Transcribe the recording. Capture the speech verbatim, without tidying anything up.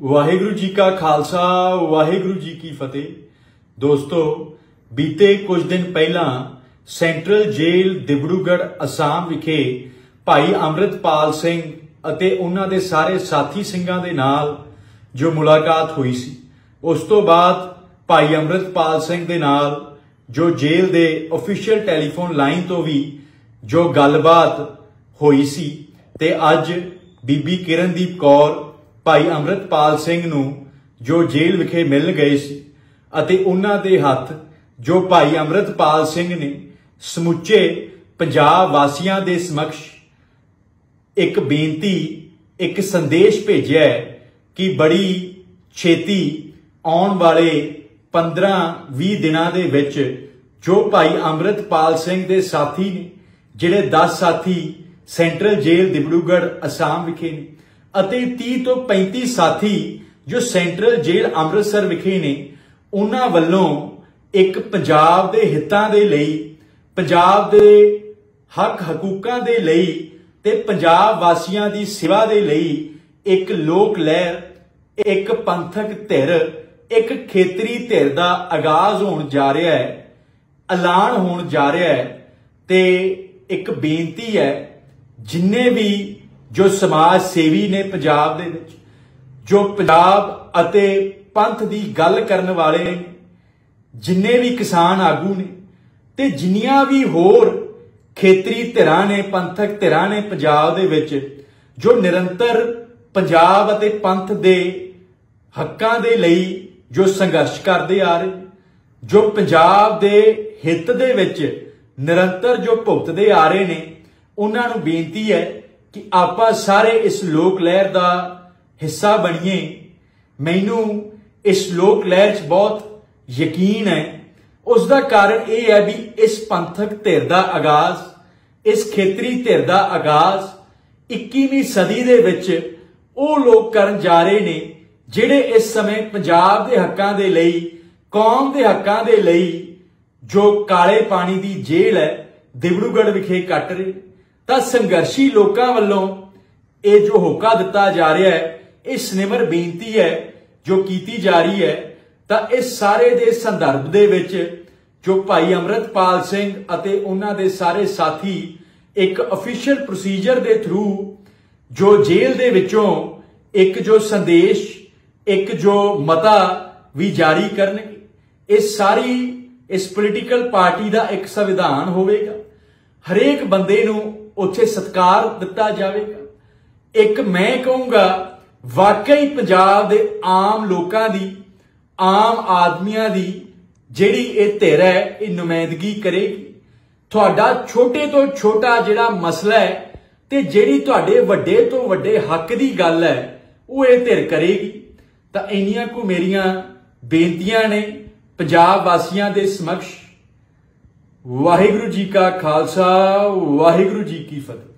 वाहिगुरु जी का खालसा वाहिगुरु जी की फतेह। दोस्तों, बीते कुछ दिन पहला सेंट्रल जेल डिब्रूगढ़ असाम विखे भाई अमृतपाल सिंह ਅਤੇ ਉਹਨਾਂ ਦੇ ਸਾਰੇ ਸਾਥੀ ਸਿੰਘਾਂ ਦੇ ਨਾਲ जो मुलाकात हुई सी, उस तो बाद भाई अमृतपाल सिंह दे नाल जो जेल दे ऑफिशियल टैलीफोन लाइन तो भी जो गलबात हुई सी ते अज बीबी किरणदीप कौर भाई अमृतपाल सिंह नूं जो जेल विखे मिल गए सी अते उन्हां दे हत्थ जो भाई अमृतपाल सिंह ने समुचे पंजाब वासियां दे समक्ष एक बेनती एक संदेश भेजा है कि बड़ी छेती आने वाले पंद्रह भी दिनों के विच जो भाई अमृतपाल सिंह के साथी ने जिहड़े दस साथी सेंट्रल जेल डिब्रूगढ़ असाम विखे ने अते तीस तो पैंतीस साथी जो सेंट्रल जेल अमृतसर विखे ने उन्हां वल्लों एक पंजाब दे हितां दे लई पंजाब दे हक हकूकां दे लई ते पंजाब वासियां दी सेवा दे लई एक लोक लहर एक पंथक धिर एक खेतरी धिर दा आगाज होण जा रहा है, ऐलान होण जा रहा है ते एक बेनती है जिन्ने भी जो समाज सेवी ने पंजाब दे विच जो पंजाब अते पंथ दी गल करन वाले ने जिन्ने भी किसान आगू ने ते जिन्नियां भी होर खेतरी धिरां ने पंथक धिरां ने पंजाब दे विच जो निरंतर पंजाब अते पंथ दे हक्कां दे लई जो संघर्ष करते आ रहे, जो पंजाब दे हित दे विच निरंतर जो भुगतदे आ रहे ने, उन्हां नूं बेनती है कि आपां सारे इस लोक लहर दा हिस्सा बणीए। मैनूं इस लोक लहर च बहुत यकीन है। उसका कारण यह है भी इस पंथक धिर दा आगाज इस खेतरी धिर दा आगाज इक्कीवीं सदी दे विच ਉਹ लोग करन जा रहे ने जिहड़े इस समय पंजाब दे हक्कां दे लई कौम दे हक्कां दे लई जो काले पानी दी जेल है डिब्रूगढ़ विखे कट रहे। तां संघर्षी लोकां वल्लों ये जो होका दिता जा रहा है, इस निमर बेनती है जो कीती जा रही है। तां इस सारे दे संदर्भ दे विच जो भाई अमृतपाल सिंह अते उन्हां दे सारे साथी एक ऑफिशियल प्रोसीजर दे थ्रू जो जेल दे विचों एक जो संदेश एक जो मता भी जारी करनगे। इस सारी इस पोलिटिकल पार्टी का एक संविधान होवेगा, हरेक बंदे नूं उत्थे सत्कार दिता जावेगा। एक मैं कहूंगा वाकई पंजाब दे आम लोकां दी आम आदमियां दी जिहड़ी ये धिर है ये नुमाइंदगी करेगी। तुहाडा छोटे तो छोटा जिहड़ा मसला है ते जिहड़ी तुहाडे वड्डे तो वड्डे हक दी गल है वो ये धिर करेगी। तां इन्नियां को मेरियां बेनतियां ने पंजाब वासियां दे समक्ष। वाहिगुरु जी का खालसा वाहिगुरु जी की फतेह।